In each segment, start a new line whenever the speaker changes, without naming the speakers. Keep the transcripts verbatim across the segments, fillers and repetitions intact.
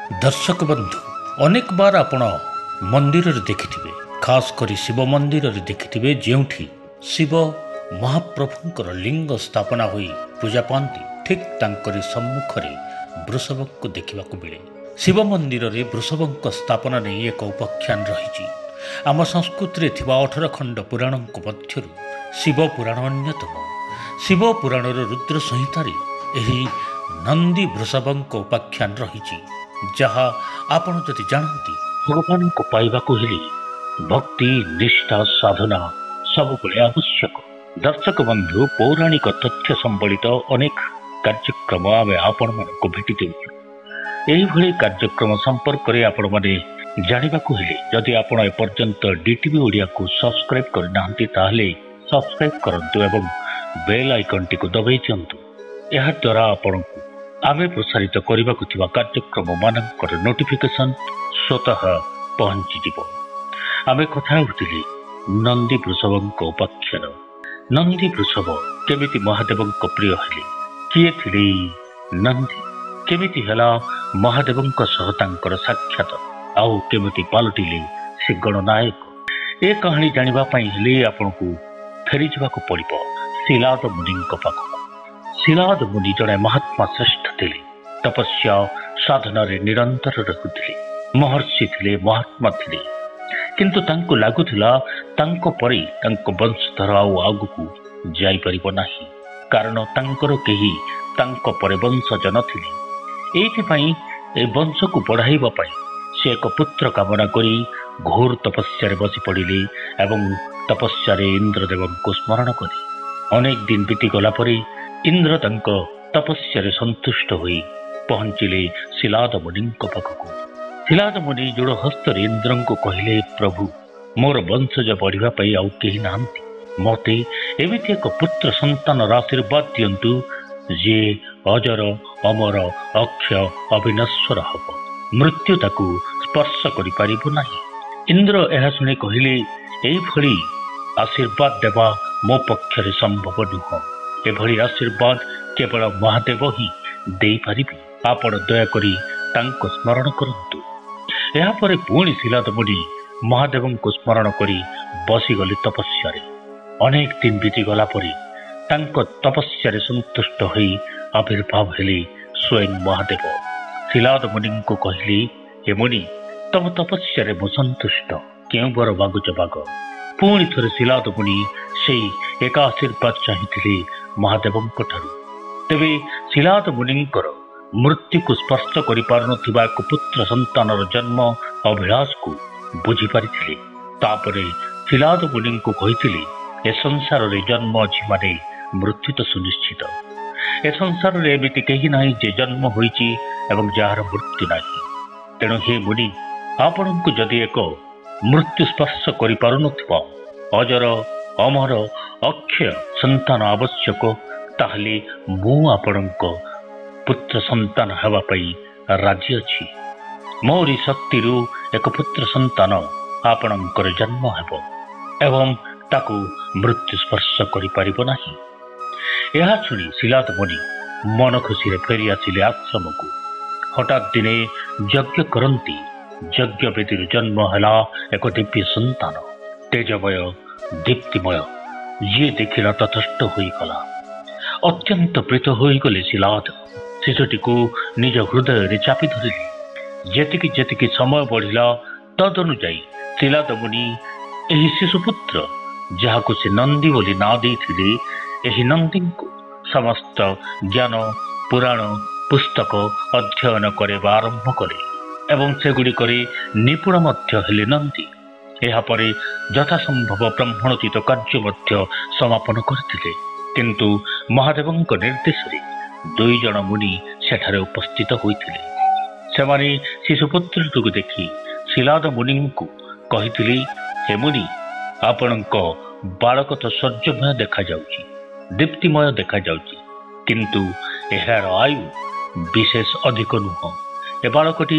दर्शक बंधु अनेक बार आपण मंदिर देखिथिबे, खास करी शिव मंदिर देखिथिबे जेउठी शिव महाप्रभुंकर लिंग स्थापना होई पूजा पाती। ठीक तांकरी सम्मुखरे वृषभ को देखा मिले। शिव मंदिर रे वृषभ स्थापना नहीं एक उपाख्यान रही। आम संस्कृति थिबा अठर खंड पुराण मध्यरु शिव पुराण अन्यतम। शिव पुराण रुद्र संहितार एही नंदी वृषभ उपाख्यान रही, जहाँ आपण जदि जानती भगवान को पाइबा हेले भक्ति निष्ठा साधना सबुबले आवश्यक। दर्शक बंधु पौराणिक तथ्य संबलित अनेक कार्यक्रम आम आपण मानक भेटी देउछु। एही भली कार्यक्रम संपर्क में आपण माने जानिबाकू हेले जदि आपण एपर्यंत डीटीवी ओडिया को सब्सक्राइब करनांती ताहले सब्सक्राइब करंतु एवं बेल आइकन टी को दबाई दियंतु। एहा द्वारा आपनकू आमे प्रसारित करबाकू थिबा कार्यक्रम मानकर नोटिफिकेशन स्वतः पहुंची जिवो। आमे कथा होतिली नंदी वृषभ उपाख्यान। नंदी वृषभ केमिति महादेव प्रिय हेले, किए थिले नंदी, केमिति हला महादेव सह तांकर साक्षात, आउ केमिति पालटिले से गणनायक। ए कहानी जानिबा पई हेले आपनकू फेरी जिबाकू पड़िबो शिलाद मुनि पाखक। शिलाद मुनि जड़े महात्मा श्रेष्ठ थिले, तपस्या साधना रे निरंतर रहुथिले, महर्षि थिले, महात्मा थिले। किंतु तांको लागुथिला तांको परे तांको वंशधर आउ आगुकू जाई परिबो नाही, कारण तांकर केही तांको परे वंशज नथिले। एथि पई ए वंश को बढ़ाइबा पई से एक पुत्र कामना करी घोर तपस्या रे बसी पड़िले एवं तपस्या रे इंद्रदेव को स्मरण करी। अनेक दिन बीती गला परे इंद्र तंक तपस्या रे संतुष्ट होई पहुंचिले शिलाद मुनि पाखक। शिलाद मुनि जोड़ हस्त इंद्र को कहले, प्रभु मोर वंशज बढ़िबा पई आउ केही नांती, मते एमिति एक पुत्र संतान आशीर्वाद दियंतु जे अजर अमर अक्षय अविनश्वर हब, मृत्यु ताकू स्पर्श करि पारिबो नाही। इंद्र एहा सुने कहले, एई भली आशीर्वाद देवा मो पक्षरे संभव नुह। एभली आशीर्वाद केवल महादेव ही दे पारिबे। आपण दयाकरी तांको स्मरण करंतु। एहा परे पुणी शिलाद मुनि महादेव को स्मरण करी बसीगले तपस्या। अनेक दिन बीती गला परे तांको तपस्या संतुष्ट होई आविर्भाव हेले स्वयं महादेव। शिलाद मुनि को कहले, हे मुनि तम तपस्या मु संतुष्ट, क्यों बर बागुच बाग। पुणी थरे शिलाद मुनि से एक आशीर्वाद चाहिए महादेव ठारू। तेबे शिलाद मुनिंकर मृत्यु को स्पर्श करि पारुनथिबा एक पुत्र संतानर जन्म अभिलाष को बुझी पारिथिले। तापरे शिलाद मुनि को कहिथिले, ए संसार रे जन्म अछि माने मृत्यु तो सुनिश्चित। ए संसार रे एमिति केही नाही जे जन्म होईची एवं जार मृत्यु नाही। तेणु हे मुनि आपणको जदि एक मृत्यु स्पर्श करि पारुनथिबा अजर अमर अक्षय संतान आवश्यक, ताहले मु आपणको पुत्र संतान हेबा पई राजी अछि। मोरी शक्ति रु एक पुत्र संतान आपणकर जन्म हेबो एवं ताकू मृत्यु स्पर्श करि पारिबो नाही। एहा सुनी शिलाद मुनि मन खुशी रे फेरी आसिले आश्रम को। हठात दिने यज्ञ करंती यज्ञ वेदी जन्म हला एक दिव्य संतान, तेजमय दीप्तिमय। ये देखिला तथस्थ होई गला, अत्यंत प्रीत होई गले शिलाद। शिशुटी को निज हृदय रे चापी धरिले। जेतिकी जेतिकी समय बढ़िला तद अनुजाई शिलाद मुनि एही शिशुपुत्र जहाको से नंदी बोली ना देथिले, एही नंदी को समस्त ज्ञान पुराण पुस्तक अध्ययन करबा आरंभ करे एवं सेगुड़ी करे निपुण मध्य हेले नंदी। एहा परे यथासंभव ब्राह्मणोचित कार्य मध्य समापन करथिले। किंतु महादेवंक निर्देश रे दुई जन मुनि सेठारे उपस्थित होइथिले। सेमाने शिशुपुत्र को देखि शिलाद मुनि को कहिथिले, हे मुनि आपणक बालक तो सौर्यमय देखा जाउची, दीप्तिमय देखा जाउची, किंतु एहार आयु विशेष अधिक नुह। ए बालकटी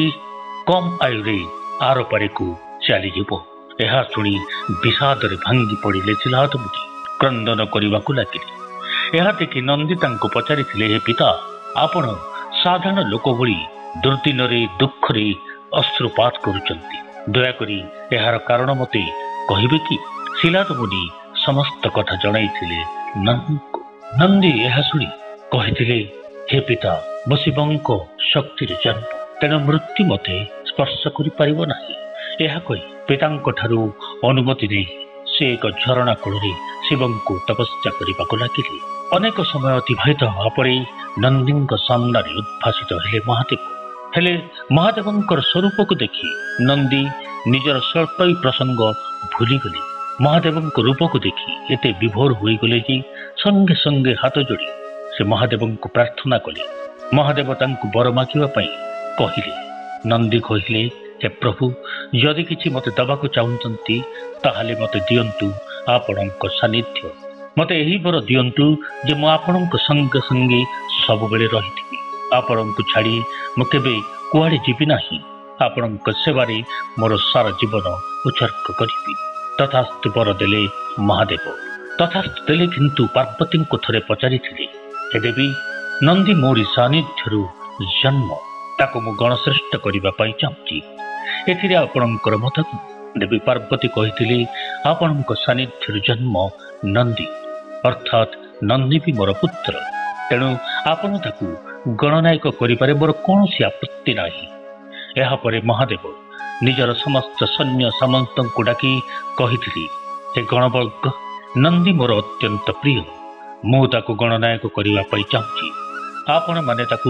कम आयु रे आर पारे को चली जिवो। एहा सुनी विषाद रे भांगी पड़िले शिलाद मुनि, क्रंदन करबाकू लागिले। एहा देखि नंदी तांको पचारिथिले, हे पिता आपण साधारण लोक भली दुर्दिन दुख रे अश्रुपात करुचंती दयाकरी यार कारण मते कहिबे कि शिलाद मुनि समस्त कथा जणाइथिले नंदी को। नंदी यह शुणी कहिथिले हे पिता मो शिवंको शक्ति जन्म तेणु मृत्यु मते स्पर्श करि परिबो नाही। यह कहि पितांक ठारू अनुमति नै से एक झरणा कूଳରେ शिवंको तपस्या करने लगिले। अनेक समय अतिबाहित होगा पर नंदीଙ୍କ सामने उद्भासित हेले महादेव। हेले महादेवंकर स्वरूप को देखि नंदी निजर स्वल्प प्रसंग भूलीगले। महादेवंक रूप को देखि एते विभोर होईगले जे संगे संगे हाथ जोड़ी से महादेव को प्रार्थना कले। महादेव तांको वर मागिबा पई कहिले। नंदी कहिले हे प्रभु यदि किछि मते दबाको चाहुचंती ताहाले मते दियंतु आपणक सानिध्य। मते एही वर दियंतु जे मो आपणक संगे संगे सब बेले रहिथिबि। आपणक छाड़ी मो केबे कुआडे जिबि नाही। आपणक सेवारे मोर सारा जीवन उत्सर्ग करिबि। तथास्तु वर देले महादेव। तथास्तु देले किंतु पार्वती को थरे पचारि थिले हे देवी नंदी मोरी सानिध्यरु जन्म ताको मु गणश्रेष्ठ करबा पई चाहुची। एथिरे आपणकर मत देवी पार्वती कहिथिले आपणक सानिध्यरु जन्म नंदी अर्थात नंदी भी मोर पुत्र तेणु आपण ताकू गणनायक करिपारे मोर कोनोसी आपत्ति नाही। एहा परे महादेव निजर समस्त सैन्य सामंत को डाकी कहिथिले हे गणवर्ग नंदी मोर अत्यंत प्रिय मु ताकू गणनायक करबा पई चाहुची। आपण माने ताकू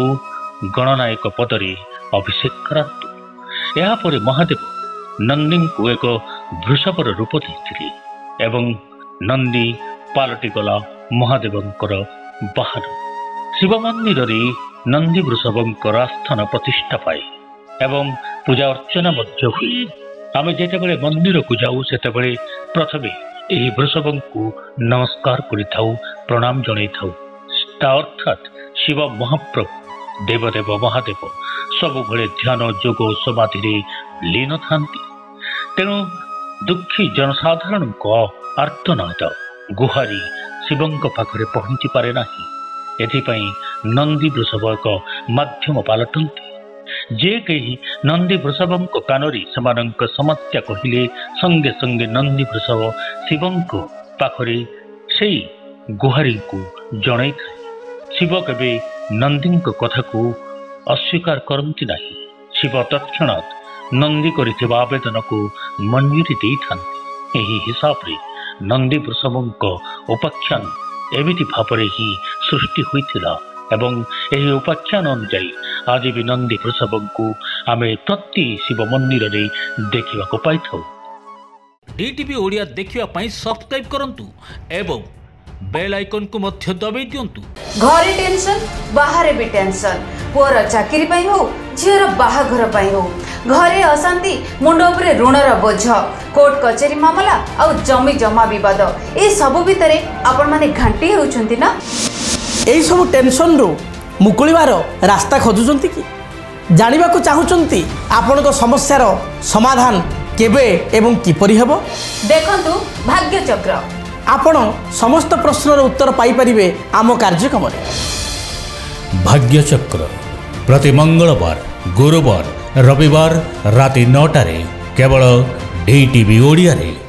गणनायक पदरे अभिषेक करंतु। एहा परे महादेव नंदी को एक वृषभर रूप देथिले एवं नंदी पालटी गला महादेवंकर बाहन। शिव मंदिर रे नंदी वृषभंकर आस्थान प्रतिष्ठा पाए एवं पूजा अर्चना मध्य हुए। आमे जेतेबेले मंदिर को जाऊ सेतेबेले प्रथमे एही वृषभं को नमस्कार करिथाउ प्रणाम जणाइथाउ। अर्थात शिव महाप्रभु देवदेव महादेव सब भले ध्यान जोग समाधि रे लीन थांती। तेणु दुखी जनसाधारण को आर्तनाद गुहारी शिवंक पाखरे पहुंची पारे नाही। एथिपाई नंदी वृषभ एक माध्यम पालटंती। जे कही नंदी वृषभंक कानरी समानंक समस्या कहिले संगे संगे नंदी वृषभ शिवंक पाखरे सेई गुहारी को जणाई थाए। शिव केबे नंदींक कथा को अस्वीकार करती नाही। शिव तत्क्षणात नंदी करिथिबा आवेदन को मंजूरी देई थांती। एही हिसाब रे नंदी वृषभंक उपाख्यान एमिति भावरे ही सृष्टि होइथिला एवं एही उपाख्यान अनुसार आज भी नंदी वृषभं को आमे प्रति शिव मंदिर रे देखिबा को पाइथौ।
डीटीवी ओडिया देखिबा पई सब्सक्राइब करंतु एवं बेल आइकन को मध्य दबाई दियंतु।
घरे टेंशन बाहर भी टेंशन पुअर चाकरी पई हो झीर बाहाघर पई हो घरे अशांति मुंड उपरे ऋणर बोझ कोर्ट कचेरी मामला आ जमी जमा विवाद ए सब भितरे आपण माने घंटी होउछंती ना।
एई सब टेंशन रो मुकुलिबार रास्ता खोजुचंती कि जानिबा को चाहुचंती आपनको समस्यार समाधान केबे एवं किपरि हेबो
देखंतु भाग्य चक्र।
आपण समस्त प्रश्नर उत्तर पाई परिबे आम कार्यक्रम रे।
भाग्य चक्र प्रति मंगलवार गुरुवार रविवार राति नौ टारे केवल डीटीवी ओडिया रे।